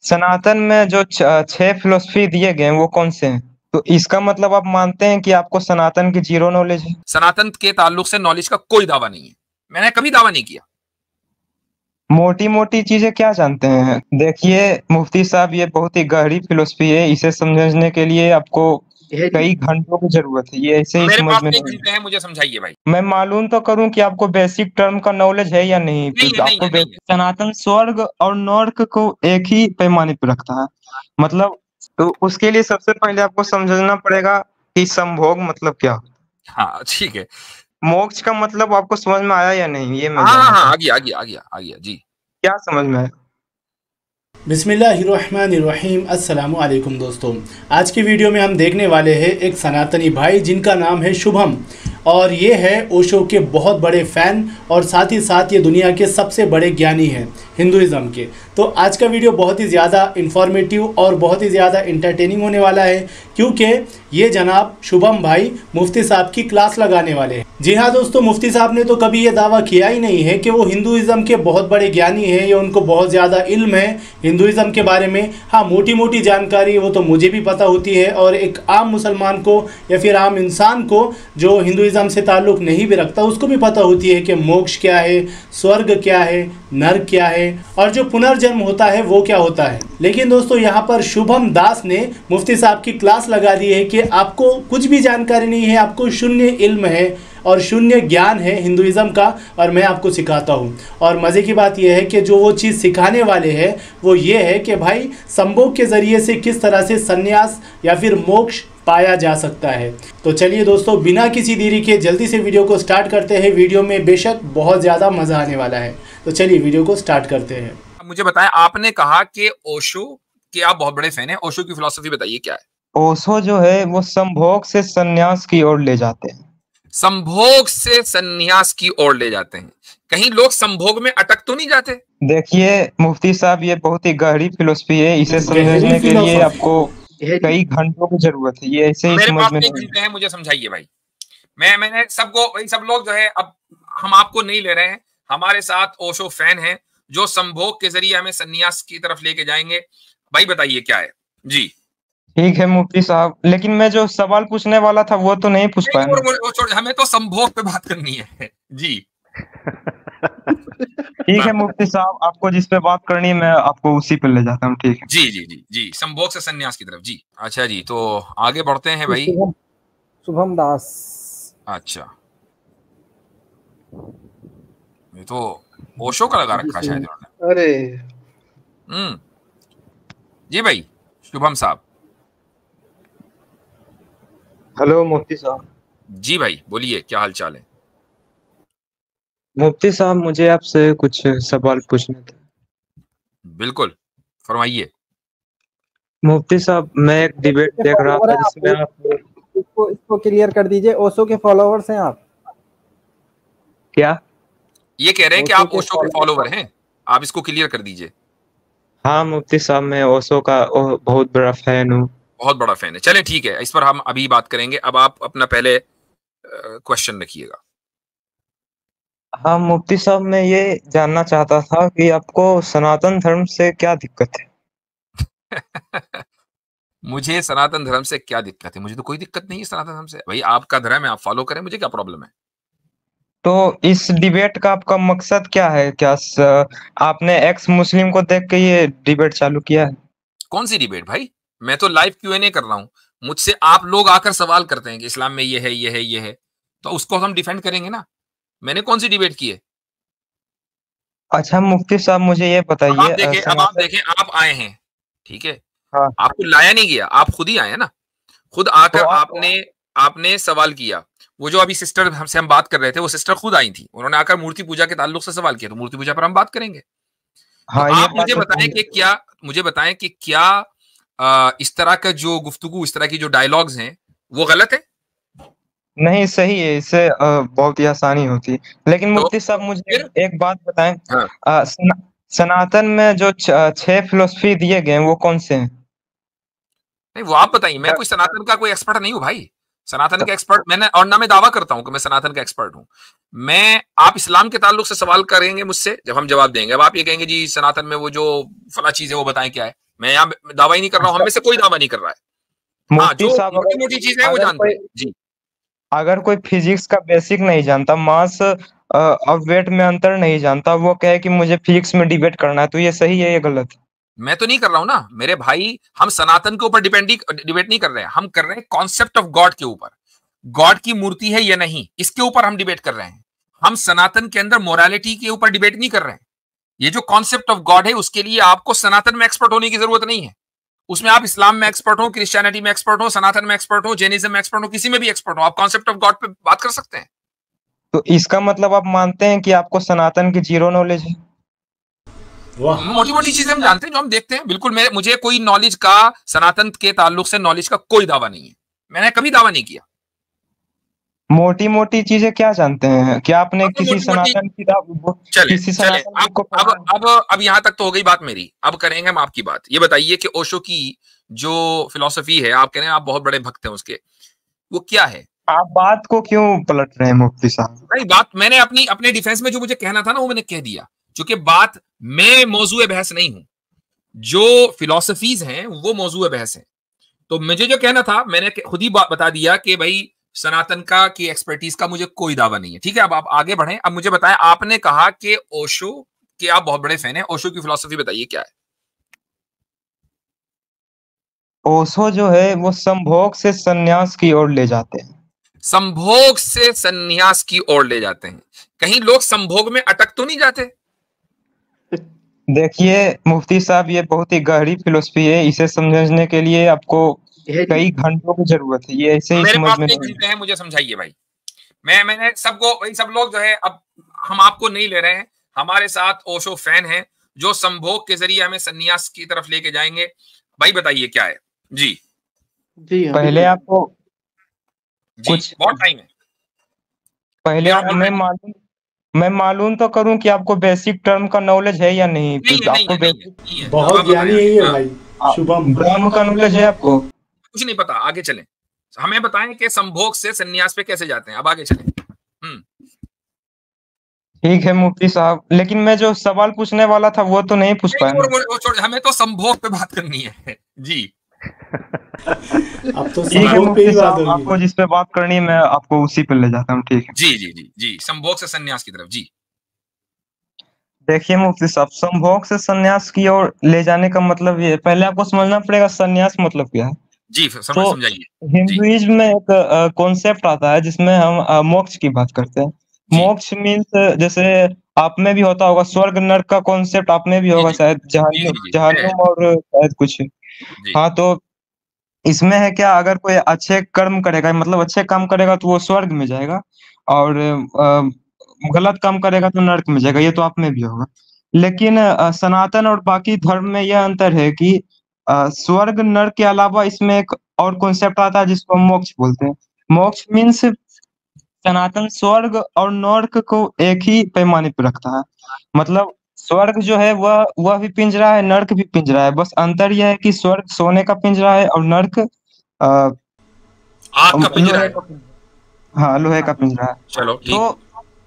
सनातन में जो छह फिलोसफी दिए गए हैं वो कौन से हैं? तो इसका मतलब आप मानते हैं कि आपको सनातन की जीरो नॉलेज है? सनातन के ताल्लुक से नॉलेज का कोई दावा नहीं है, मैंने कभी दावा नहीं किया। मोटी मोटी चीजें क्या जानते हैं? देखिए मुफ्ती साहब, ये बहुत ही गहरी फिलोसफी है। इसे समझने के लिए आपको कई घंटों की जरूरत है। ये ऐसे ही मेरे समझ पास में 1 नहीं। घंटे है, मुझे समझाइए भाई। मैं मालूम तो करूं कि आपको बेसिक टर्म का नॉलेज है या नहीं। नहीं है, नहीं आपको है, नहीं है। सनातन स्वर्ग और नर्क को एक ही पैमाने पर रखता है, मतलब। तो उसके लिए सबसे पहले आपको समझना पड़ेगा कि संभोग मतलब क्या। हाँ ठीक है। मोक्ष का मतलब आपको समझ में आया या नहीं, ये मैं हाँ हाँ जानना हाँ, चाहता आ गया आ गया आ गया आ गया जी। हूँ। क्या समझ में आया? बिस्मिल्लाहिर्रहमानिर्रहीम। अस्सलामु अलैकुम दोस्तों, आज की वीडियो में हम देखने वाले हैं एक सनातनी भाई जिनका नाम है शुभम, और ये है ओशो के बहुत बड़े फ़ैन और साथ ही साथ ये दुनिया के सबसे बड़े ज्ञानी हैं हिंदुज़म के। तो आज का वीडियो बहुत ही ज़्यादा इन्फॉर्मेटिव और बहुत ही ज़्यादा इंटरटेनिंग होने वाला है, क्योंकि ये जनाब शुभम भाई मुफ्ती साहब की क्लास लगाने वाले हैं। जी हाँ दोस्तों, मुफ्ती साहब ने तो कभी ये दावा किया ही नहीं है कि वो हिंदुज़म के बहुत बड़े ज्ञानी हैं या उनको बहुत ज़्यादा इल्म है हिंदुज़म के बारे में। हाँ, मोटी मोटी जानकारी वो तो मुझे भी पता होती है, और एक आम मुसलमान को या फिर आम इंसान को जो हिंदुज़म से ताल्लुक़ नहीं भी रखता उसको भी पता होती है कि मोक्ष क्या है, स्वर्ग क्या है, नर्क क्या है, और जो पुनर्जन्म होता है वो क्या होता है। लेकिन दोस्तों यहाँ पर शुभम दास ने मुफ्ती साहब की क्लास लगा दी है कि आपको कुछ भी जानकारी नहीं है, आपको शून्य इल्म है और शून्य ज्ञान है हिंदुइज्म का, और मैं आपको सिखाता हूँ। और मज़े की बात यह है कि जो वो चीज़ सिखाने वाले हैं वो ये है कि भाई संभोग के ज़रिए से किस तरह से संन्यास या फिर मोक्ष पाया जा सकता है। तो चलिए दोस्तों, बिना किसी देरी के जल्दी से वीडियो को स्टार्ट करते हैं। वीडियो में बेशक बहुत ज़्यादा मज़ा आने वाला है, तो चलिए वीडियो को स्टार्ट करते हैं। मुझे बताएं, आपने कहा कि ओशो के आप बहुत बड़े फैन हैं, ओशो की फिलॉसफी बताइए क्या है। ओशो जो है वो संभोग से संन्यास की ओर ले जाते हैं। संभोग से संन्यास की ओर ले जाते हैं। कहीं लोग संभोग में अटक तो नहीं जाते? देखिए मुफ्ती साहब, ये बहुत ही गहरी फिलोसफी है। इसे समझने के लिए आपको कई घंटों की जरूरत है। ये ऐसे ही मेरे समझ पास में 1 नहीं। घंटे है, मुझे समझाइए भाई। मैंने सबको, भाई सब लोग जो है, अब हम आपको नहीं ले रहे हैं, हमारे साथ ओशो फैन हैं जो संभोग के जरिए हमें संन्यास की तरफ लेके जाएंगे। भाई बताइए क्या है जी। ठीक है मुफ्ती साहब, लेकिन मैं जो सवाल पूछने वाला था वो तो नहीं पूछ पाया ना। वो छोड़, हमें तो संभोग पे बात करनी है जी। ठीक है मुफ्ती साहब, आपको जिस पे बात करनी है मैं आपको उसी पे ले जाता हूँ। ठीक है। जी जी जी जी, संभोग से संन्यास की तरफ जी। अच्छा जी, तो आगे बढ़ते हैं भाई। शुभम शुभम दास। अच्छा, ये तो ओशो का लगा रखा शायद इन्होंने। अरे हम्म, जी भाई शुभम साहब। हेलो मुफ्ती साहब। जी भाई बोलिए, क्या हाल चाल है? मुफ्ती साहब, मुझे आपसे कुछ सवाल पूछने थे। बिल्कुल, फरमाइए। मुफ्ती साहब, मैं एक डिबेट के देख रहा फॉलोवर था हैं जिसमें आप? आप इसको क्लियर कर दीजिए, ओशो के फॉलोवर्स हैं आप? क्या? ये कह रहे हैं कि ओशो आप के ओशो के फॉलोवर हैं, आप इसको क्लियर कर दीजिए। हाँ मुफ्ती साहब, मैं ओशो का बहुत बड़ा फैन हूँ। बहुत बड़ा फैन है, चले ठीक है, इस पर हम अभी बात करेंगे। अब आप अपना पहले क्वेश्चन रखिएगा। हाँ मुफ्ती साहब, मैं ये जानना चाहता था कि आपको सनातन धर्म से क्या दिक्कत है? मुझे सनातन धर्म से क्या दिक्कत है? मुझे तो कोई दिक्कत नहीं है सनातन धर्म से। भाई आपका धर्म है, आप फॉलो करें, मुझे क्या प्रॉब्लम है? तो इस डिबेट का आपका मकसद क्या है? क्या आपने एक्स मुस्लिम को देख के ये डिबेट चालू किया है? कौन सी डिबेट भाई? मैं तो लाइव Q&A कर रहा हूं। मुझसे आप लोग आकर सवाल करते हैं कि इस्लाम में ये है, ये है, ये है, तो उसको हम डिफेंड करेंगे ना। मैंने कौन सी डिबेट की है? अच्छा मुफ्ती साहब, मुझे ये अब बताइए आप देखें, अब आप सनातन। देखें, आप आए हैं, ठीक है, हाँ। आपको लाया नहीं गया, आप खुद ही आए हैं ना। खुद तो आकर आप आपने सवाल किया। वो जो अभी सिस्टर हमसे हम बात कर रहे थे, वो सिस्टर खुद आई थी, उन्होंने आकर मूर्ति पूजा के ताल्लुक से सवाल किया, तो मूर्ति पूजा पर हम बात करेंगे। तो हाँ, ये आप बात मुझे तो बताएं कि क्या, मुझे बताएं कि क्या इस तरह का जो गुफ्तगू, इस तरह की जो डायलॉग्स हैं, वो गलत है? नहीं, सही है। इससे बहुत ही आसानी होती है। लेकिन तो मुफ्ती साहब, मुझे फिर एक बात बताएं। हाँ, सनातन में जो छह फिलोसफी दिए गए हैं वो कौन से हैं? नहीं वो आप बताइए, मैं क्या- कोई सनातन का कोई एक्सपर्ट नहीं हूं भाई। सनातन का एक्सपर्ट मैंने, और ना मैं दावा करता हूं कि मैं सनातन का एक्सपर्ट हूं। मैं, आप इस्लाम के ताल्लुक से सवाल करेंगे मुझसे, जब हम जवाब देंगे, अब आप ये कहेंगे जी सनातन में वो जो फला चीज है वो बताएं क्या है, मैं यहाँ दावा ही नहीं कर रहा हूँ, हम में से कोई दावा नहीं कर रहा है। हाँ, जो मोटी मोटी चीज है वो जानते हैं जी। अगर कोई फिजिक्स का बेसिक नहीं जानता, मास और वेट में अंतर नहीं जानता, वो कहे कि मुझे फिजिक्स में डिबेट करना है, तो ये सही है या गलत है? मैं तो नहीं कर रहा हूं ना मेरे भाई, हम सनातन के ऊपर डिबेट नहीं कर रहे हैं, हम कर रहे हैं कॉन्सेप्ट ऑफ गॉड के ऊपर। गॉड की मूर्ति है या नहीं, इसके ऊपर हम डिबेट कर रहे हैं। हम सनातन के अंदर मोरालिटी के ऊपर डिबेट नहीं कर रहे हैं। ये जो कॉन्सेप्ट ऑफ गॉड है, उसके लिए आपको सनातन में एक्सपर्ट होने की जरूरत नहीं है। उसमें आप इस्लाम में एक्सपर्ट हो, क्रिश्चियनिटी में एक्सपर्ट हो, सनातन में एक्सपर्ट हो, जैनिज्म में एक्सपर्ट हो, किसी में भी एक्सपर्ट हो, आप कॉन्सेप्ट ऑफ गॉड पे बात कर सकते हैं। तो इसका मतलब आप मानते हैं कि आपको सनातन की जीरो नॉलेज है? मोटी मोटी चीजें हम जानते हैं, जो हम देखते हैं। बिल्कुल, मुझे कोई नॉलेज का, सनातन के ताल्लुक से नॉलेज का कोई दावा नहीं है, मैंने कभी दावा नहीं किया। मोटी मोटी चीजें क्या जानते हैं? क्या आपने किसी सनातन किताब, किसी सनातन बुक को अब यहाँ तक तो हो गई बात मेरी, अब करेंगे हम आपकी बात। ये बताइए कि ओशो की जो फिलॉसफी है, आप कह रहे हैं आप बहुत बड़े भक्त हैं उसके, वो क्या है? आप बात को क्यों पलट रहे हैं मुफ्ती साहब? नहीं, बात मैंने अपने डिफेंस में जो मुझे कहना था ना, वो मैंने कह दिया। क्योंकि बात, मैं मौजूए बहस नहीं हूं, जो फिलॉसफीज हैं वो मौजूए बहस है। तो मुझे जो कहना था, मैंने खुद ही बता दिया कि भाई सनातन का की एक्सपर्टीज का मुझे कोई दावा नहीं है। ठीक है, अब आप आगे बढ़ें। अब मुझे बताएं, आपने कहा कि ओशो के आप बहुत बड़े फैन हैं, ओशो की फिलॉसफी बताइए क्या है? ओशो जो है वो संभोग से संन्यास की ओर ले जाते हैं। संभोग से संन्यास की ओर ले जाते हैं। कहीं लोग संभोग में अटक तो नहीं जाते? देखिए मुफ्ती साहब, ये बहुत ही गहरी फिलोसफी है, इसे समझने के लिए आपको कई घंटों की जरूरत है। ये ऐसे ही समझ में नहीं घंटे हैं, मुझे समझाइए भाई। मैंने सबको, वही सब लोग जो है, अब हम आपको नहीं ले रहे हैं, हमारे साथ ओशो फैन हैं जो संभोग के जरिए हमें संन्यास की तरफ लेके जाएंगे। भाई बताइए क्या है जी। जी पहले आपको कुछ बहुत टाइम है, पहले आप मैं मालूम तो करूं कि आपको बेसिक टर्म का नॉलेज है या नहीं। आपको बेसिक बहुत ज्ञानी है ये भाई शुभम, ब्रह्म का नॉलेज है आपको? कुछ नहीं पता, आगे चलें। हमें बताएं कि संभोग से संन्यास पे कैसे जाते हैं। अब आगे चलें। ठीक है मुफ्ती साहब, लेकिन मैं जो सवाल पूछने वाला था वो तो नहीं पूछ पाया। हमें तो संभोग पे बात करनी है जी। अब तो संभोग पे ही बात होगी। आपको जिस पे बात करनी है मैं आपको उसी पे ले जाता हूँ। ठीक है जी जी जी जी, संभोग से संन्यास की तरफ जी। देखिए मुफ्ती साहब, संभोग से संन्यास की ओर ले जाने का मतलब ये, पहले आपको समझना पड़ेगा संन्यास मतलब क्या है जी। समझाइए। हिंदुइज्म में एक कॉन्सेप्ट आता है जिसमें हम मोक्ष की बात करते हैं। मोक्ष मीन्स जैसे आप में भी होता होगा, स्वर्ग नर्क का कॉन्सेप्ट आप में भी होगा शायद, जहन्नुम और शायद कुछ। हाँ, तो इसमें है क्या, अगर कोई अच्छे कर्म करेगा, मतलब अच्छे काम करेगा तो वो स्वर्ग में जाएगा, और गलत काम करेगा तो नर्क में जाएगा। ये तो आप में भी होगा। लेकिन सनातन और बाकी धर्म में यह अंतर है कि स्वर्ग नर्क के अलावा इसमें एक और कॉन्सेप्ट आता है जिसको हम मोक्ष बोलते हैं। मोक्ष मीन्स सनातन स्वर्ग और नर्क को एक ही पैमाने पर रखता है। मतलब स्वर्ग जो है वह भी पिंजरा है, नर्क भी पिंजरा है। बस अंतर यह है कि स्वर्ग सोने का पिंजरा है और नर्क आग का पिंजरा है। हाँ, लोहे का पिंजरा है। चलो तो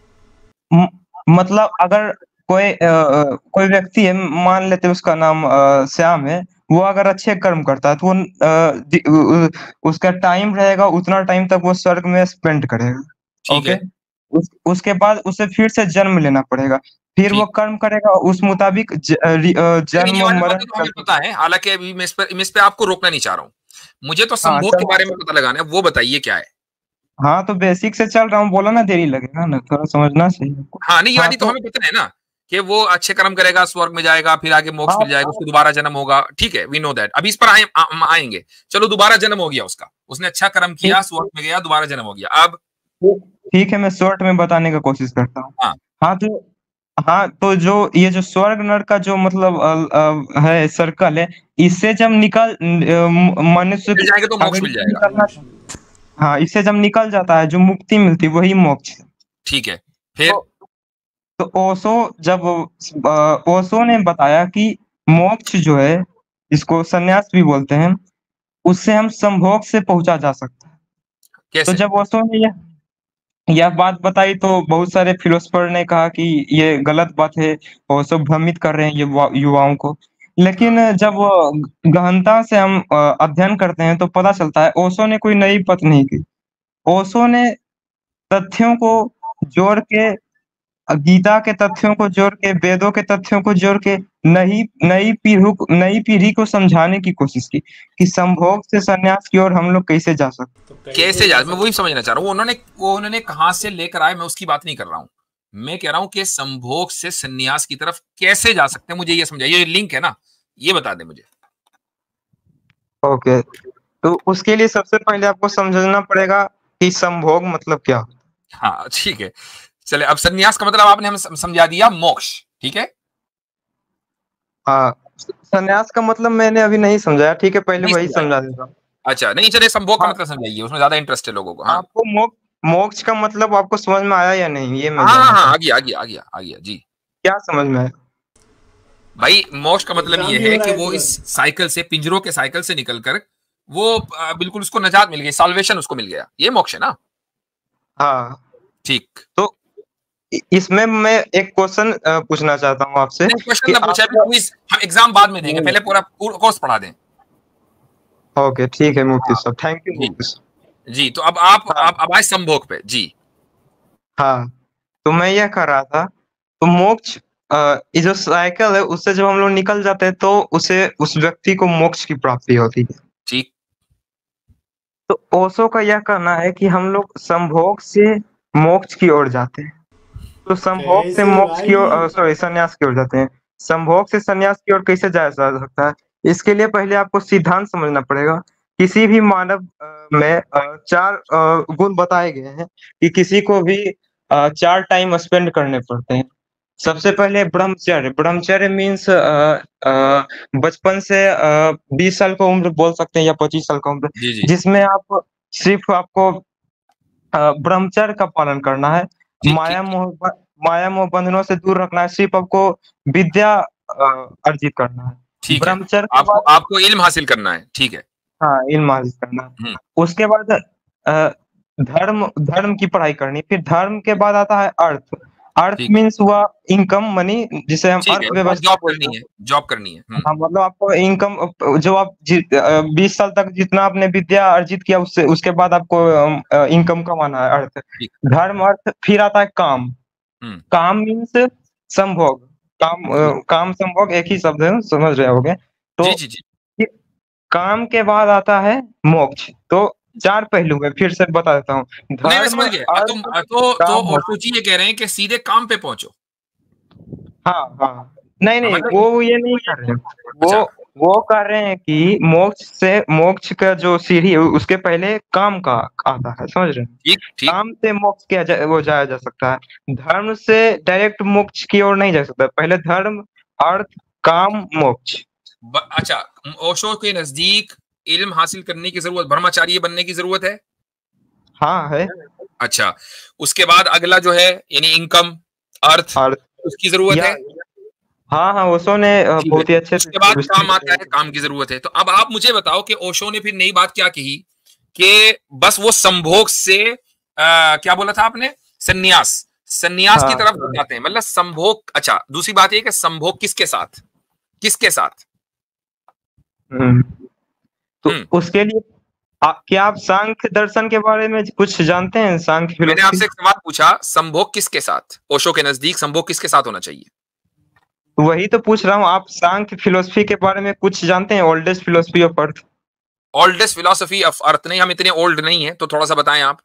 मतलब अगर कोई व्यक्ति है, मान लेते उसका नाम श्याम है, वो अगर अच्छे कर्म करता है तो वो उसका टाइम रहेगा, उतना टाइम तक वो स्वर्ग में स्पेंड करेगा। ओके, उसके बाद उसे फिर से जन्म लेना पड़ेगा, फिर वो कर्म करेगा, उस मुताबिक जन्म मरण तो हमें पता है। हालांकि अभी मैं इस पे आपको रोकना नहीं चाह रहा हूँ, मुझे तो संभोग के बारे में पता लगाना है, वो बताइए क्या है। हाँ, तो बेसिक से चल रहा हूँ, बोला ना देरी लगेगा ना, थोड़ा समझना चाहिए। हाँ नहीं, यानी तो हमें पता है ना कि वो अच्छे कर्म करेगा, स्वर्ग में जाएगा, फिर आगे मोक्ष मिल जाएगा, उसको दोबारा जन्म होगा। ठीक है, वी नो दैट। अभी इस पर आएंगे। चलो, दोबारा जन्म हो गया उसका, उसने अच्छा कर्म किया, स्वर्ग में गया, दोबारा जन्म हो गया। अब ठीक है, मैं शॉर्ट में बताने का कोशिश करता हूँ। हाँ, तो जो ये जो स्वर्ग नर्क का जो मतलब है, सर्कल है, इससे जब मनुष्य जाएगा तो मोक्ष मिल जाएगा। हाँ, इससे जब निकल जाता है जो मुक्ति मिलती, वही मोक्ष है। ठीक है, फिर तो ओशो ने बताया कि मोक्ष जो है, इसको संन्यास भी बोलते हैं, उससे हम संभोग से पहुंचा जा सकता है। कैसे? तो जब ओशो ने यह बात बताई तो बहुत सारे फिलोसफर ने कहा कि ये गलत बात है, ओशो भ्रमित कर रहे हैं ये युवाओं को। लेकिन जब गहनता से हम अध्ययन करते हैं तो पता चलता है ओशो ने कोई नई बात नहीं की। ओशो ने तथ्यों को जोड़ के, गीता के तथ्यों को जोड़ के, वेदों के तथ्यों को जोड़ के नई नई पीढ़ी को समझाने की कोशिश की कि संभोग से संन्यास की ओर हम लोग कैसे जा सकते। तो कैसे जा, मैं वही समझना चाह रहा हूँ। उन्होंने कहां से लेकर आए, मैं उसकी बात नहीं कर रहा हूँ। मैं कह रहा हूं कि संभोग से संन्यास की तरफ कैसे जा सकते हैं, मुझे ये समझाइए। ये लिंक है ना, ये बता दे मुझे। ओके, तो उसके लिए सबसे पहले आपको समझना पड़ेगा कि संभोग मतलब क्या। हाँ ठीक है, चले। अब संन्यास का मतलब आपने हम समझा दिया, मोक्ष, ठीक है। हाँ, संन्यास का मतलब मैंने अभी नहीं समझाया, ठीक है, पहले वही समझा देता हूँ। अच्छा नहीं, चले, संभोग का मतलब समझाइए, उसमें ज्यादा इंटरेस्ट है लोगों को। हाँ, आपको मोक्ष का मतलब आपको समझ में आया या नहीं, ये मैं हाँ, आ गया जी। क्या समझ में आया भाई? मोक्ष का मतलब ये है कि वो इस साइकिल से, पिंजरों के साइकिल से निकलकर वो बिल्कुल उसको नजात मिल गई, साल्वेशन उसको मिल गया, ये मोक्ष है ना। हाँ ठीक। तो इसमें मैं एक क्वेश्चन पूछना चाहता हूँ आपसे। क्वेश्चन ना पूछा, हम एग्जाम बाद में देंगे, पहले पूरा कोर्स पढ़ा दें। ओके ठीक है मुफ्ती साहब, थैंक यू मुफ्ती साहब जी। तो अब आप आए संभोग पे जी। हाँ, तो मैं यह कह रहा था, तो मोक्ष ये जो साइकिल है उससे जब हम लोग निकल जाते हैं तो उस व्यक्ति को मोक्ष की प्राप्ति होती है। ठीक। तो ओशो का यह कहना है कि हम लोग संभोग से मोक्ष की ओर जाते हैं। तो संभोग से मोक्ष की ओर, सॉरी, संन्यास की ओर जाते हैं। संभोग से संन्यास की ओर कैसे जाया जा सकता है? इसके लिए पहले आपको सिद्धांत समझना पड़ेगा। किसी भी मानव में 4 गुण बताए गए हैं कि किसी को भी 4 टाइम स्पेंड करने पड़ते हैं। सबसे पहले ब्रह्मचर्य। ब्रह्मचर्य मीन्स बचपन से 20 साल का उम्र बोल सकते हैं या 25 साल का उम्र, जिसमें आप सिर्फ आपको ब्रह्मचर्य का पालन करना है। माया मोह बंधनों से दूर रखना है, सिर्फ आपको विद्या अर्जित करना है। ठीक है, ब्रह्मचर्य आपको इल्म हासिल करना है, ठीक है। हाँ, इल्म हासिल करना है। उसके बाद धर्म की पढ़ाई करनी। फिर धर्म के बाद आता है अर्थ। अर्थ मीन्स हुआ इनकम, मनी, जिसे हम अर्थव्यवस्था बोलते हैं। जॉब करनी है। हाँ, मतलब आपको इनकम, जो आप 20 साल तक जितना आपने विद्या अर्जित किया उसके बाद आपको इनकम कमाना है, अर्थ। धर्म, अर्थ, फिर आता है काम। काम मीन्स संभोग। काम संभोग एक ही शब्द है, समझ रहे होगे। तो काम के बाद आता है मोक्ष। तो 4 पहलू है, फिर से बता देता हूँ। मैं समझ गया। तो ओशो जी ये कह रहे हैं कि सीधे काम पे पहुंचो। हाँ, नहीं, वो ये नहीं कर रहे हैं। वो कह रहे हैं कि मोक्ष का जो सीढ़ी है उसके पहले काम का आता है, समझ रहे हैं। काम से मोक्ष वो जाया जा सकता है। धर्म से डायरेक्ट मोक्ष की ओर नहीं जा सकता, पहले धर्म, अर्थ, काम, मोक्ष। अच्छा, ओशो के नजदीक इल्म हासिल करने की जरूरत, ब्रह्मचारी बनने की जरूरत है। हाँ है। अच्छा, उसके बाद अगला जो है यानी इनकम, अर्थ, उसकी जरूरत है। हाँ, ओशो ने बहुत ही अच्छे से। उसके बाद काम आता है, काम की जरूरत है। तो अब आप मुझे बताओ कि ओशो ने फिर नई बात क्या कही कि बस वो संभोग से क्या बोला था आपने, संन्यास की तरफ जाते हैं, मतलब संभोग। अच्छा, दूसरी बात ये कि संभोग किसके साथ तो उसके लिए क्या आप सांख्य दर्शन के बारे में कुछ जानते हैं? सांख्य फिलोसफी। मैंने आपसे एक सवाल पूछा, संभोग किसके साथ, ओशो के नजदीक संभोग किसके साथ होना चाहिए? वही तो पूछ रहा हूँ, आप सांख्य फिलोसफी के बारे में कुछ जानते हैं? Oldest philosophy of earth. Oldest philosophy of earth नहीं, हम इतने ओल्ड नहीं है, तो थोड़ा सा बताएं आप।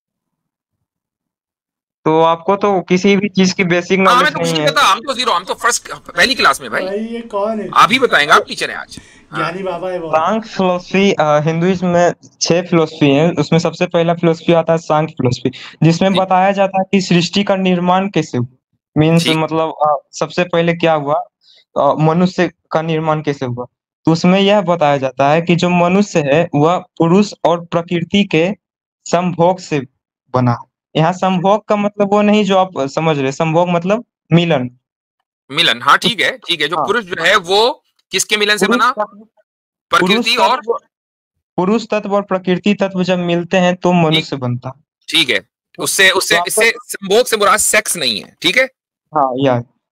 तो आपको तो किसी भी चीज की बेसिक नॉलेज नहीं है। हम तो जीरो, हम तो फर्स्ट पहली क्लास में। भाई ये कौन है? आप ही बताएंगे, आप टीचर हैं आज। ज्ञानी बाबा है वो। सांख्य फिलोसफी, हिंदुइज्म में 6 फिलोसफी है, उसमें सबसे पहला फिलोसफी आता है सांख्य फिलोसफी, जिसमें बताया जाता है कि सृष्टि का निर्माण कैसे हुआ। मीन्स मतलब सबसे पहले क्या हुआ, मनुष्य का निर्माण कैसे हुआ। तो उसमें यह बताया जाता है कि जो मनुष्य है वह पुरुष और प्रकृति के संभोग से बना। यहाँ संभोग का मतलब वो नहीं जो आप समझ रहे, संभोग मतलब मिलन। हाँ ठीक है। जो पुरुष जो है वो किसके मिलन से बना? प्रकृति और पुरुष तत्व और प्रकृति तत्व जब मिलते हैं तो मनुष्य बनता। ठीक है, उससे इससे संभोग से मुराद सेक्स नहीं है, ठीक है। हाँ यार,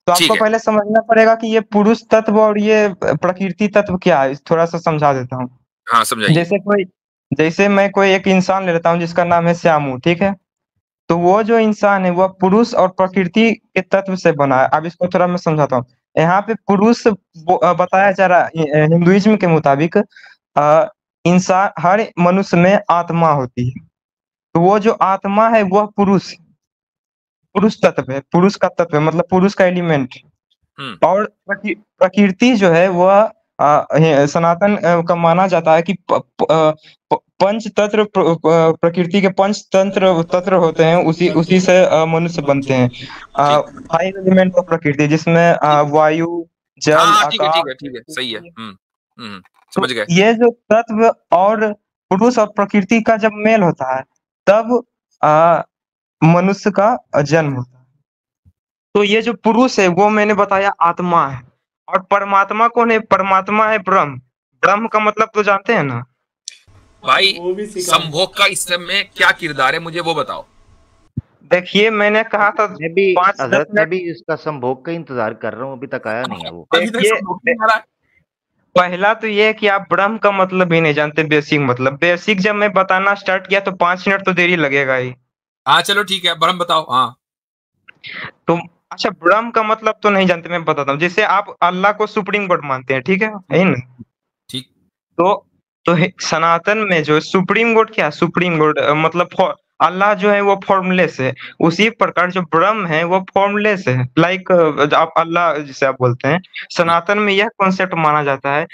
तो आपको पहले समझना पड़ेगा कि ये पुरुष तत्व और ये प्रकृति तत्व क्या है, थोड़ा सा समझा देता हूँ। हाँ समझाइए। जैसे मैं कोई एक इंसान ले लेता हूँ जिसका नाम है श्यामू, ठीक है। तो वो जो इंसान है वह पुरुष और प्रकृति के तत्व से बना है। अब इसको थोड़ा मैं समझाता हूँ। यहाँ पे पुरुष बताया जा रहा है हिंदुइज्म के मुताबिक, इंसान हर मनुष्य में आत्मा होती है। तो वो जो आत्मा है वह पुरुष तत्व है, पुरुष का तत्व है, मतलब पुरुष का एलिमेंट। और प्रकृति जो है वह सनातन का माना जाता है कि पंच तत्व प्रकृति के पंच तत्व होते हैं, उसी से मनुष्य बनते हैं। 5 एलिमेंट ऑफ प्रकृति, जिसमें वायु, जल, आकाश। ठीक है, सही है। समझ गए। ये जो तत्व और पुरुष और प्रकृति का जब मेल होता है तब मनुष्य का जन्म होता है। तो ये जो पुरुष है वो मैंने बताया आत्मा है, और परमात्मा कौन है? परमात्मा है ब्रह्म। ब्रह्म का मतलब तो जानते हैं ना भाई? संभोग का इस में क्या किरदार है, मुझे वो बताओ। देखिए, मैंने कहा था मैं भी इसका संभोग का इंतजार कर रहा हूँ, अभी तक आया नहीं है वो। पहला तो ये है कि आप ब्रह्म का मतलब भी नहीं जानते, बेसिक मतलब। बेसिक जब मैं बताना स्टार्ट किया तो 5 मिनट तो देरी लगेगा ही। हाँ चलो ठीक है, ब्रह्म बताओ। हाँ तो अच्छा, ब्रह्म का मतलब तो नहीं जानते, मैं बताता हूँ। जैसे आप अल्लाह को सुप्रीम गॉड मानते हैं, ठीक है ना? ठीक। तो सनातन में जो सुप्रीम गॉड क्या? सुप्रीम गॉड मतलब अल्लाह जो है वो फॉर्मलेस है। उसी प्रकार जो ब्रह्म है वो फॉर्मलेस है। लाइक आप अल्लाह जिसे आप बोलते हैं, सनातन में यह कॉन्सेप्ट माना जाता है।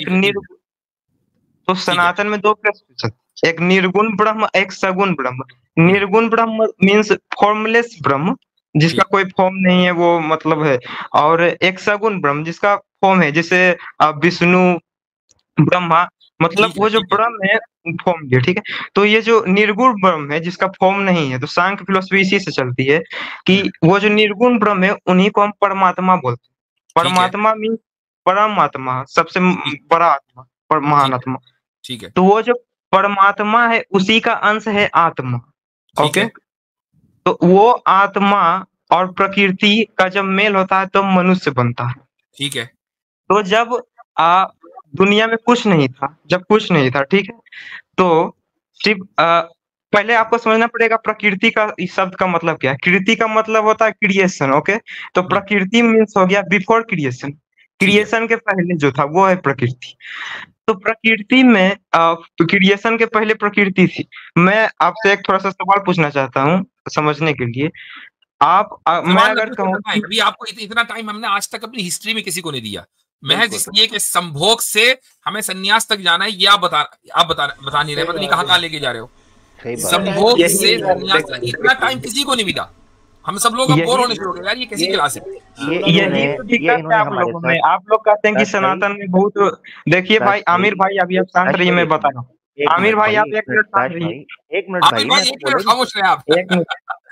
तो सनातन में 2 प्रश्न, एक निर्गुण ब्रह्म, एक सगुण ब्रह्म। निर्गुण ब्रह्म मीन्स फॉर्मलेस ब्रह्म, जिसका कोई फॉर्म नहीं है, वो मतलब है। और एक सगुण ब्रह्म जिसका फॉर्म है, जैसे विष्णु, ब्रह्मा, मतलब वो जो ब्रह्म है फॉर्म है, ठीक है। तो ये जो निर्गुण ब्रह्म है जिसका फॉर्म नहीं है, तो सांख्य फिलोसफी इसी से चलती है कि वो जो निर्गुण ब्रह्म है उन्हीं को हम परमात्मा बोलते हैं। परमात्मा मीन्स परमात्मा, सबसे बड़ा आत्मा, महान आत्मा। ठीक है। तो वो जो परमात्मा है उसी का अंश है आत्मा। ओके, तो वो आत्मा और प्रकृति का जब मेल होता है तो मनुष्य बनता है। ठीक है। तो जब दुनिया में कुछ नहीं था, ठीक है, तो सिर्फ पहले आपको समझना पड़ेगा प्रकृति का इस शब्द का मतलब क्या है। कृति का मतलब होता है क्रिएशन। ओके, तो प्रकृति मीन्स हो गया बिफोर क्रिएशन। क्रिएशन के पहले जो था वो है प्रकृति। तो प्रकृति में क्रिएशन के पहले प्रकृति थी। मैं आपसे एक थोड़ा सा सवाल पूछना चाहता हूँ समझने के लिए। मैं अगर कहूँ अभी आपको इतना टाइम हमने आज तक अपनी हिस्ट्री में किसी को नहीं दिया, महज इसलिए कि संभोग से हमें सन्यास तक जाना है। ये आप बता नहीं रहे, पता नहीं कहाँ लेके जा रहे हो। संभोग से सन्यास तक इतना टाइम किसी को नहीं मिला। हम सब लोग अब बोर होने शुरू हो गए यार, ये कैसी क्लास है? यही तो दिक्कत है आप लोगों में। आप लोग कहते हैं कि सनातन में बहुत। देखिए भाई, आमिर भाई अभी आप शांत रहिए, मैं बता रहा हूँ। आमिर भाई आप 1 मिनट शांत रहिए। 1 मिनट भाई, खामोश रहे आप। 1 मिनट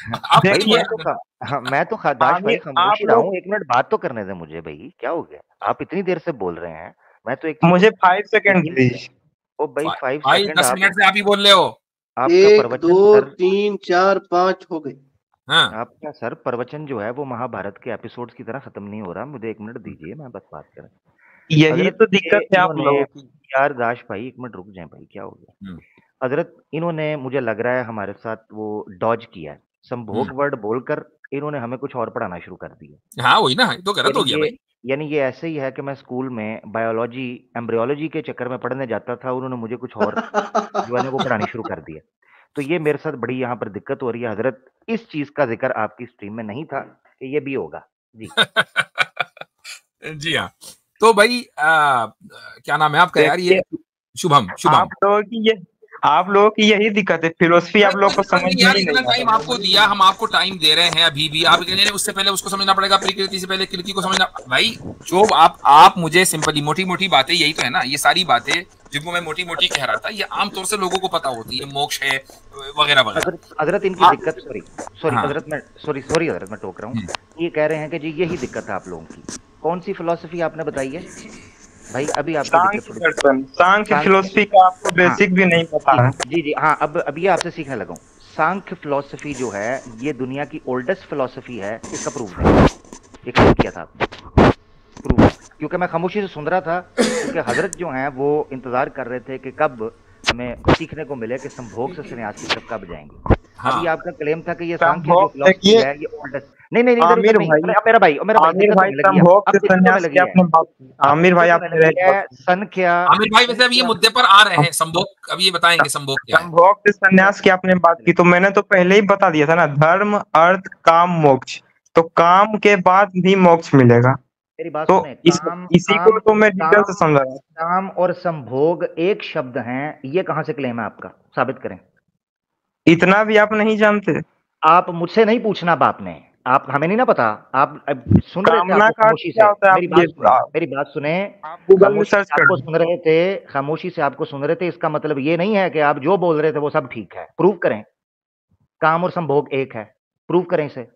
मैं तो दाश भाई खामोश ही रहा हूँ। 1 मिनट बात तो करने दे मुझे भाई, क्या हो गया? आप इतनी देर से बोल रहे हैं, मैं तो मुझे 5 सेकंड प्लीज। ओ भाई 5 सेकंड 10 मिनट से आप ही बोल रहे हो। आपका 1 2 3 4 5 हो गए। हाँ। आपका सर प्रवचन जो है वो महाभारत के एपिसोड्स की तरह खत्म नहीं हो रहा। मुझे 1 मिनट दीजिए, मैं बस बात करें। यही तो दिक्कत है आप लोगों की यार। दाश भाई 1 मिनट रुक जाए भाई, क्या हो गया? हजरत, इन्होंने मुझे लग रहा है हमारे साथ वो डॉज किया है। संभोग वर्ड बोलकर इन्होंने हमें कुछ और पढ़ाना शुरू कर दिया। हाँ वही ना, तो गलत हो गया भाई। यानी ये ऐसे ही है कि मैं स्कूल में बायोलॉजी, एम्ब्रियोलॉजी के चक्कर में पढ़ने जाता था, उन्होंने मुझे कुछ और जो है वो पढ़ानी शुरू कर दिया। तो ये मेरे साथ बड़ी यहाँ पर दिक्कत हो रही है हजरत। इस चीज का जिक्र आपकी स्ट्रीम में नहीं था कि ये भी होगा जी। जी हाँ। तो भाई क्या नाम है आपका यार? ये शुभम। आप लोगों की यही दिक्कत है, फिलोसफी आप लोग को समझ नहीं यार। इतना टाइम आपको दिया, हम आपको टाइम दे रहे हैं अभी भी। आप कहने उससे पहले उसको समझना पड़ेगा, प्रकृति से पहले कृति को समझना। भाई जो आप मुझे सिंपली मोटी मोटी बातें, यही तो है ना, ये सारी बातें जिनको मैं मोटी मोटी कह रहा था, ये आमतौर से लोगों को पता होती है, मोक्ष है वगैरह वगैरह। हजरत इनकी दिक्कत, सॉरी हजरत मैं टोक रहा हूँ। ये कह रहे हैं कि जी यही दिक्कत है आप लोगों की। कौन सी फिलोसफी आपने बताई है भाई? अभी सांख्य फिलोसफी का आपको बेसिक भी नहीं पता है। जी हाँ, अब ये आपसे सीखने लगा हूँ। सांख्य फिलोसफी जो है ये दुनिया की ओल्डेस्ट फिलोसफी है, इसका प्रूफ है। ये कब किया था आपने? प्रूव। क्योंकि मैं खामोशी से सुन रहा था, क्योंकि हजरत जो हैं वो इंतजार कर रहे थे कि कब हमें सीखने को मिले कि संभोग से सन्यास की तरफ कब जाएंगे। हाँ। अभी आपका क्लेम था कि ये सांख्य जो संभोग फिलॉसफी देखिए, है ये ओल्डेस्ट। नहीं नहीं इधर आमिर उधर नहीं, भाई, मेरा भाई आमिर दिक्कत भाई होने लगी है, संभोग अब से दिक्कत होने संन्यास की लगी है, आपने बात की। अब आमिर भाई दिक्कत आप होने मेरा लगी एक है। बात संख्या आमिर भाई वैसे अब ये मुद्दे पर आ रहे हैं, संभोग, अब ये बताएंगे संभोग क्या है। संभोग से संन्यास की आपने बात की, तो मैंने तो पहले ही बता दिया था ना, धर्म अर्थ काम मोक्ष। तो काम के बाद भी मोक्ष मिलेगा। मेरी बात तो सुने, इसी को तो मैं डिटेल से समझा रहा हूँ। काम और संभोग एक शब्द हैं, ये कहाँ से क्लेम है आपका? साबित करें। इतना भी आप नहीं जानते? आप मुझसे नहीं पूछना बाप ने, आप हमें नहीं ना पता, आप अब सुन रहे थे कामना आपको का अर्थ खामोशी क्या से। होता है? मेरी बात सुने, आप गूगल में खामोशी सर्च से कर आपको लीजिए। सुन रहे थे, खामोशी से आपको सुन रहे थे, इसका मतलब ये नहीं है कि आप जो बोल रहे थे वो सब ठीक है। प्रूव करें, काम और संभोग एक है, प्रूव करें इसे।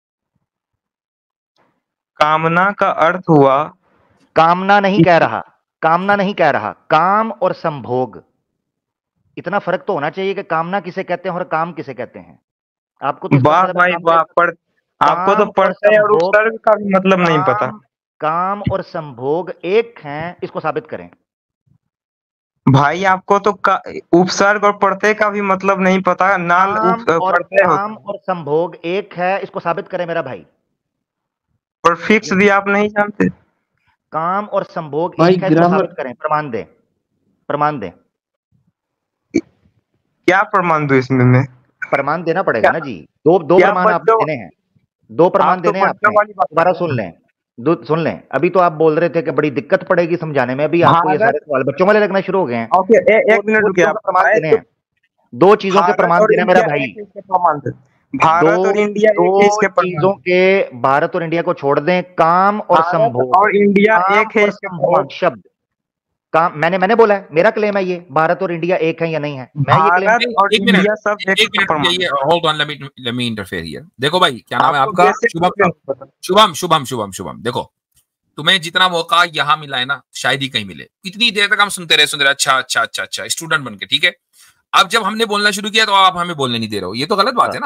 कामना का अर्थ हुआ, कामना नहीं कह रहा, कामना नहीं कह रहा, काम और संभोग। इतना फर्क तो होना चाहिए कि कामना किसे कहते हैं और काम किसे कहते हैं। आपको तो वाह सबसे भाई ज्यादा वाह, आपको तो काम और पढ़ते और संभोग, उपसर्ग का भी मतलब नहीं पता। काम और संभोग एक हैं, इसको साबित करें। भाई आपको तो उपसर्ग और प्रत्यय का भी मतलब नहीं पता। नाल प्रत्यय होता काम है, और संभोग एक है, इसको साबित करें मेरा भाई। प्रीफिक्स भी आप नहीं जानते। काम और संभोग भाई एक है, इसको ग्रामर साबित करें, प्रमाण दें, प्रमाण दें। क्या प्रमाण दूं इसमें मैं? प्रमाण देना पड़ेगा ना जी, दो क्या प्रमाण आपने बच्चों, देने हैं, दो प्रमाण आप तो देने हैं बच्चों आपने। वाली बात दोबारा कर रहे सुन हैं। लें, सुन लें। अभी तो आप बोल रहे थे कि बड़ी दिक्कत पड़ेगी समझाने में, अभी आपको ये भारत, सारे सवाल बच्चों वाले लगना शुरू हो गए हैं। ओके, एक मिनट दो रुकिए चीजों आप। के प्रमाण देने तो हैं, दो चीजों के भारत प्रमाण और देने हैं मेरा इंडिया भाई। एक है इसके प्रमाण थे। भारत और इंडिया एक है दो इसके प्रमाण। चीजों के, भारत और इंडिया को छोड़ दें, काम और भारत संभोग, और इंडिया काम एक है और इसके संभोग प्रमाण। शब्द। काम मैंने बोला है, मेरा क्लेम है ये, भारत और इंडिया एक है या नहीं है, मैं ये क्लेम। भारत और एक मिनट, इंडिया सब एक एक का मिनट प्रमाण। रुकिए, hold on, let me interfere here. देखो भाई, क्या नाम है आपको आपका? बेसिक शुभम क्यों नहीं पता? शुभम। देखो, तुम्हें जितना मौका यहाँ मिला है ना, शायद ही कहीं मिले। इतनी देर तक हम सुनते रहे, अच्छा स्टूडेंट बन के, ठीक है। अब जब हमने बोलना शुरू किया तो आप हमें बोलने नहीं दे रहे हो, ये तो गलत बात है ना।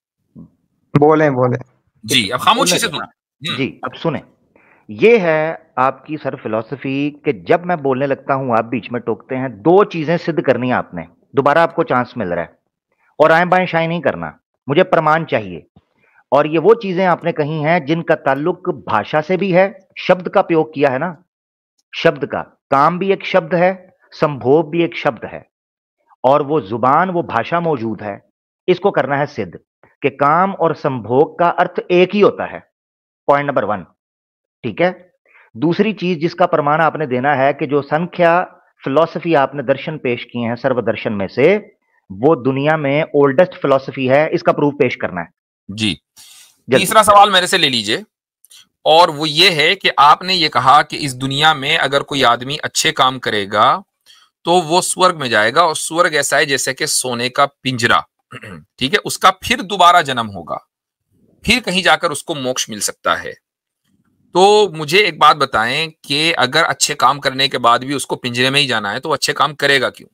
बोले जी, अब खामोशी से सुनो। जी अब सुने, ये है आपकी सर फिलॉसफी कि जब मैं बोलने लगता हूं आप बीच में टोकते हैं। दो चीजें सिद्ध करनी है आपने, दोबारा आपको चांस मिल रहा है, और आए बाएं शाएं नहीं करना, मुझे प्रमाण चाहिए। और ये वो चीजें आपने कही हैं जिनका ताल्लुक भाषा से भी है, शब्द का प्रयोग किया है ना, शब्द का। काम भी एक शब्द है, संभोग भी एक शब्द है, और वो जुबान, वो भाषा मौजूद है। इसको करना है सिद्ध कि काम और संभोग का अर्थ एक ही होता है। पॉइंट नंबर 1, ठीक है। दूसरी चीज जिसका प्रमाण आपने देना है कि जो संख्या फिलॉसफी आपने दर्शन पेश किए हैं सर्वदर्शन में से, वो दुनिया में ओल्डेस्ट फिलॉसफी है, इसका प्रूफ पेश करना है जी। तीसरा सवाल मेरे से ले लीजिए, और वो ये है कि आपने ये कहा कि इस दुनिया में अगर कोई आदमी अच्छे काम करेगा तो वो स्वर्ग में जाएगा, और स्वर्ग ऐसा है जैसे कि सोने का पिंजरा, ठीक है। उसका फिर दोबारा जन्म होगा, फिर कहीं जाकर उसको मोक्ष मिल सकता है। तो मुझे एक बात बताएं कि अगर अच्छे काम करने के बाद भी उसको पिंजरे में ही जाना है तो अच्छे काम करेगा क्यों?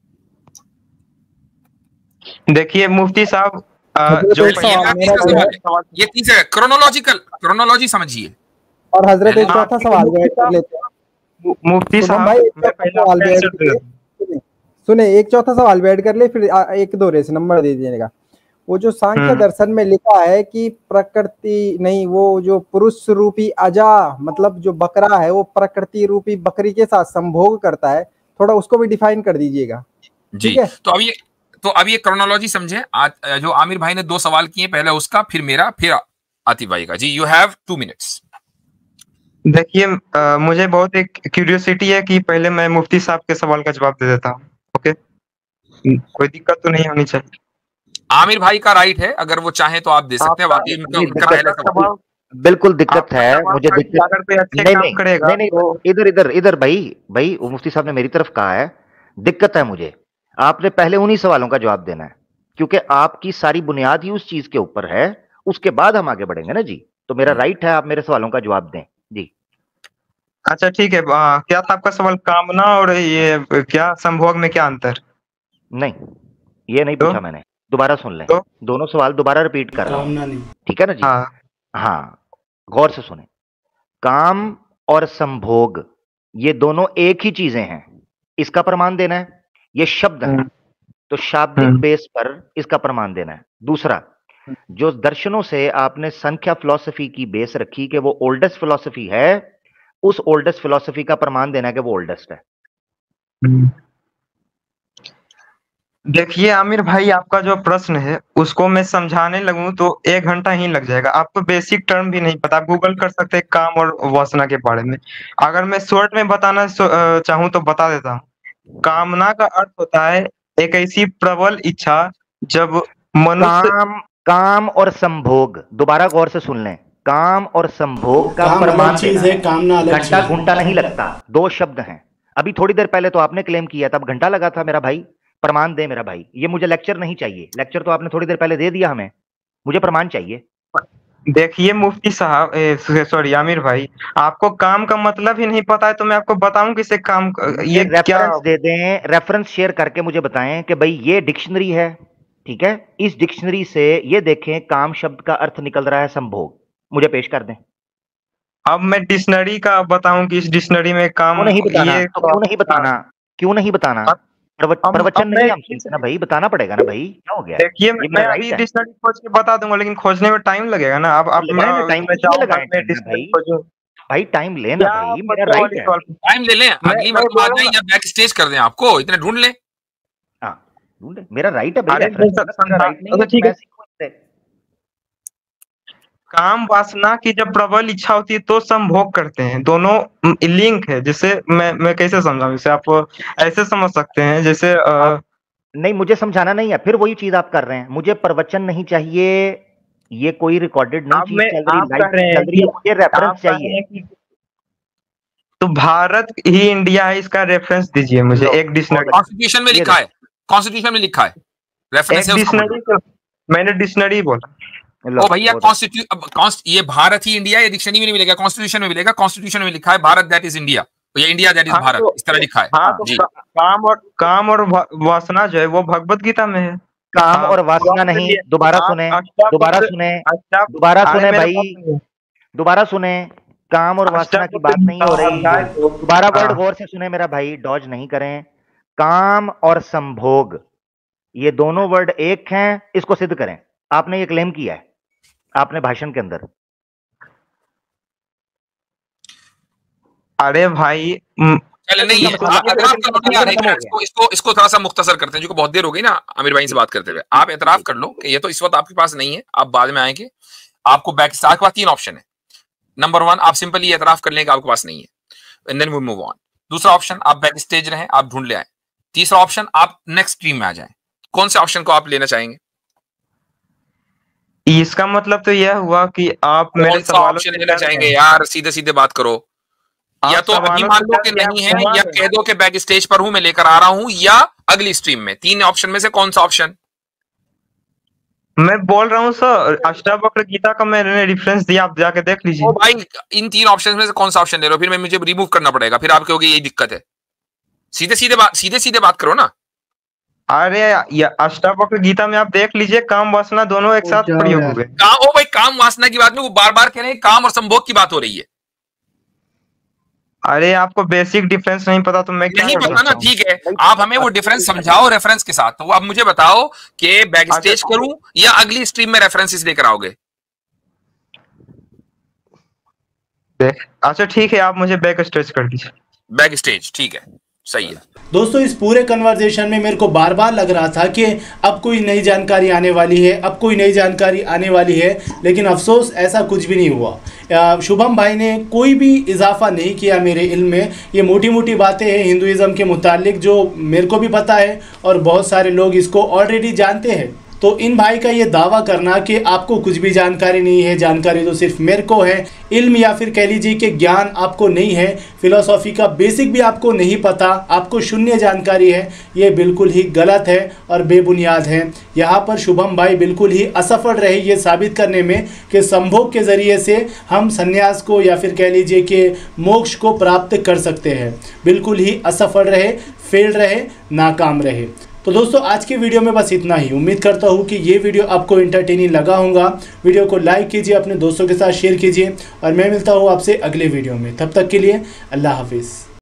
देखिए मुफ्ती साहब, जो ये तीसरा क्रोनोलॉजी समझिए। और हजरत एक चौथा सवाल जो कर लेते हैं मुफ्ती साहब भाई, सुने एक चौथा सवाल बैठ कर ले, फिर एक दो रेस नंबर दे दीजिएगा। वो जो सांख्य दर्शन में लिखा है कि प्रकृति नहीं, वो जो पुरुष रूपी अजा, मतलब जो बकरा है वो प्रकृति रूपी बकरी के साथ संभोग करता है, थोड़ा उसको भी डिफाइन कर दीजिएगा। जी, तो अब ये क्रोनोलॉजी समझे। जो आमिर भाई ने 2 सवाल किए, पहले उसका, फिर मेरा, फिर आतिफ भाई का। जी, यू हैव 2 मिनट्स। देखिए मुझे बहुत एक क्यूरियोसिटी है कि पहले मैं मुफ्ती साहब के सवाल का जवाब दे देता हूँ। ओके, कोई दिक्कत तो नहीं होनी चाहिए। आमिर भाई का राइट है, अगर वो चाहे तो आप दे सकते हैं। बाकी उनका पहला सवाल बिल्कुल दिक्कत है, मुझे दिक्कत अगर कोई अच्छे काम करेगा नहीं, इधर भाई वो मुफ्ती साहब ने मेरी तरफ कहा है, दिक्कत है मुझे। आपने पहले उन्हीं सवालों का जवाब देना है, क्योंकि आपकी सारी बुनियाद ही उस चीज के ऊपर है, उसके बाद हम आगे बढ़ेंगे ना जी। तो मेरा राइट है, आप मेरे सवालों का जवाब दें जी। अच्छा ठीक है, क्या था आपका सवाल? कामना और ये क्या संभोग में क्या अंतर? नहीं, ये नहीं पूछा मैंने, दोबारा सुन लें। दोनों सवाल दोबारा रिपीट कर रहा हूं, ठीक है ना जी। हाँ, गौर से सुने, काम और संभोग ये दोनों एक ही चीजें हैं, इसका प्रमाण देना है। ये शब्द है तो शाब्दिक बेस पर इसका प्रमाण देना है। दूसरा, जो दर्शनों से आपने संख्या फिलॉसफी की बेस रखी कि वो ओल्डेस्ट फिलॉसफी है, उस ओल्डेस्ट फिलॉसफी का प्रमाण देना है कि वो ओल्डेस्ट है। देखिए आमिर भाई, आपका जो प्रश्न है उसको मैं समझाने लगूं तो 1 घंटा ही लग जाएगा। आपको बेसिक टर्म भी नहीं पता। आप गूगल कर सकते हैं काम और वासना के बारे में। अगर मैं शॉर्ट में बताना चाहूं तो बता देता हूं। कामना का अर्थ होता है एक ऐसी प्रबल इच्छा जब मनुष्य काम और संभोग, दोबारा गौर से सुन लें, काम और संभोग का प्रमाण चीज है, कामना अलग घंटा घंटा नहीं लगता, दो शब्द हैं। अभी थोड़ी देर पहले तो आपने क्लेम किया था, अब घंटा लगा था। मेरा भाई प्रमाण दे मेरा भाई, ये मुझे लेक्चर नहीं चाहिए, लेक्चर तो आपने थोड़ी देर पहले दे दिया हमें, मुझे प्रमाण चाहिए। देखिए मुफ्ती साहब, सॉरी आमिर भाई, आपको काम का मतलब ही नहीं पता है तो मैं आपको बताऊं किसे काम ये क्या दे दें, रेफरेंस शेयर करके मुझे बताएं कि भाई ये डिक्शनरी है, ठीक है, इस डिक्शनरी से ये देखें काम शब्द का अर्थ निकल रहा है संभोग, मुझे पेश कर दें। अब मैं डिक्शनरी का बताऊं कि इस डिक्शनरी में काम क्यों नहीं बताना, तो क्यों नहीं बताना, क्यों नहीं बताना? प्रवचन नहीं हम सुनते ना भाई, बताना पड़ेगा ना भाई, क्या हो गया? देखिए मैं अभी डिक्शनरी खोज के बता दूंगा, लेकिन खोजने में टाइम लगेगा ना। अब भाई टाइम लेना भाई, मेरा राइट है। टाइम ले लें, अगली मरतबा आ जाए या बैक स्टेज कर दें, आपको इतने ढूंढ लें। हाँ ढूंढ, मेरा राइट है भाई। ठीक है, काम वासना की जब प्रबल इच्छा होती है तो संभोग करते हैं, दोनों लिंक है। जैसे मैं कैसे समझाऊं इसे, आप ऐसे समझ सकते हैं जैसे नहीं, मुझे समझाना नहीं है, फिर वही चीज आप कर रहे हैं। मुझे प्रवचन नहीं चाहिए, ये कोई रिकॉर्डेड नहीं चीज चल रही है, मुझे रेफरेंस चाहिए। तो भारत ही इंडिया है, इसका रेफरेंस दीजिए मुझे एक डिक्शनरी। कॉन्स्टिट्यूशन में लिखा है, कॉन्स्टिट्यूशन में लिखा है, रेफरेंस है डिक्शनरी। मैंने डिक्शनरी बोला। ओ भैया, ये भारत ही इंडिया, ये डिक्शनरी में नहीं मिलेगा, कॉन्स्टिट्यूशन में मिलेगा। कॉन्स्टिट्यूशन में लिखा है भारत दैट इज इंडिया, तो ये इंडिया दैट इज भारत, इस तरह लिखा है। हाँ, तो काम और वासना जो है वो भगवत गीता में है। काम और वासना नहीं, दोबारा सुने, दोबारा सुने, दोबारा सुने भाई, दोबारा सुने, काम और वासना की बात नहीं हो रही, दोबारा वर्ड गौर से सुने मेरा भाई, डॉज नहीं करें। काम और संभोग ये दोनों वर्ड एक हैं, इसको सिद्ध करें। आपने ये क्लेम किया है आपने भाषण के अंदर। अरे भाई चले नहीं है, इसको थोड़ा सा मुख्तसर करते हैं, जो बहुत देर हो गई ना आमिर भाई से बात करते हुए। आप एतराफ कर लो कि ये तो इस वक्त आपके पास नहीं है, आप बाद में आएंगे। आपको बैक आपके पास 3 ऑप्शन है। नंबर 1, आप सिंपली एतराफ कर लें कि आपके पास नहीं है, and then we move on. दूसरा ऑप्शन, आप बैक स्टेज रहें, आप ढूंढ ले आए। तीसरा ऑप्शन, आप नेक्स्ट स्ट्रीम में आ जाएं। कौन से ऑप्शन को आप लेना चाहेंगे? इसका मतलब तो यह हुआ कि आप मेरे सवालों से लेना चाहेंगे? यार सीधे सीधे बात करो, या तो अभी मान लो कि नहीं है, या कह दो कि बैक स्टेज पर हूं, मैं लेकर आ रहा हूं, या अगली स्ट्रीम में। 3 ऑप्शन में से कौन सा ऑप्शन? मैं बोल रहा हूं सर, अष्टावक्र गीता का मैंने रेफरेंस दिया, आप जाके देख लीजिए। ओ भाई, इन 3 ऑप्शन में से कौन सा ऑप्शन ले रहे हो? फिर मैं मुझे रिमूव करना पड़ेगा, फिर आप कहोगे यही दिक्कत है। सीधे सीधे बात करो ना। अरे अष्टावक्र गीता में आप देख लीजिए, काम वासना दोनों एक साथ प्रयोग हो गए। ओ भाई, काम वासना की बात में वो बार बार कह रहे हैं काम और संभोग की बात हो रही है। अरे आपको बेसिक डिफरेंस नहीं पता तो मैं क्या नहीं पता ना, ठीक है, आप हमें वो डिफरेंस समझाओ रेफरेंस के साथ। तो अब मुझे बताओ कि बैक स्टेज करूं या अगली स्ट्रीम में रेफरेंसेस लेकर आओगे? अच्छा ठीक है, आप मुझे बैक स्टेज कर दीजिए। बैक स्टेज, ठीक है, सही है। दोस्तों, इस पूरे कन्वर्सेशन में मेरे को बार बार लग रहा था कि अब कोई नई जानकारी आने वाली है, अब कोई नई जानकारी आने वाली है, लेकिन अफसोस ऐसा कुछ भी नहीं हुआ। शुभम भाई ने कोई भी इजाफा नहीं किया मेरे इल्म में। ये मोटी मोटी बातें हैं हिंदुइज़्म के मुतालिक जो मेरे को भी पता है और बहुत सारे लोग इसको ऑलरेडी जानते हैं। तो इन भाई का ये दावा करना कि आपको कुछ भी जानकारी नहीं है, जानकारी तो सिर्फ मेरे को है, इल्म या फिर कह लीजिए कि ज्ञान आपको नहीं है, फिलॉसफी का बेसिक भी आपको नहीं पता, आपको शून्य जानकारी है, ये बिल्कुल ही गलत है और बेबुनियाद है। यहाँ पर शुभम भाई बिल्कुल ही असफल रहे ये साबित करने में कि संभोग के ज़रिए से हम संन्यास को या फिर कह लीजिए कि मोक्ष को प्राप्त कर सकते हैं। बिल्कुल ही असफल रहे, फेल रहे, नाकाम रहे। तो दोस्तों आज की वीडियो में बस इतना ही। उम्मीद करता हूँ कि ये वीडियो आपको इंटरटेनिंग लगा होगा। वीडियो को लाइक कीजिए, अपने दोस्तों के साथ शेयर कीजिए और मैं मिलता हूँ आपसे अगले वीडियो में। तब तक के लिए अल्लाह हाफिज़।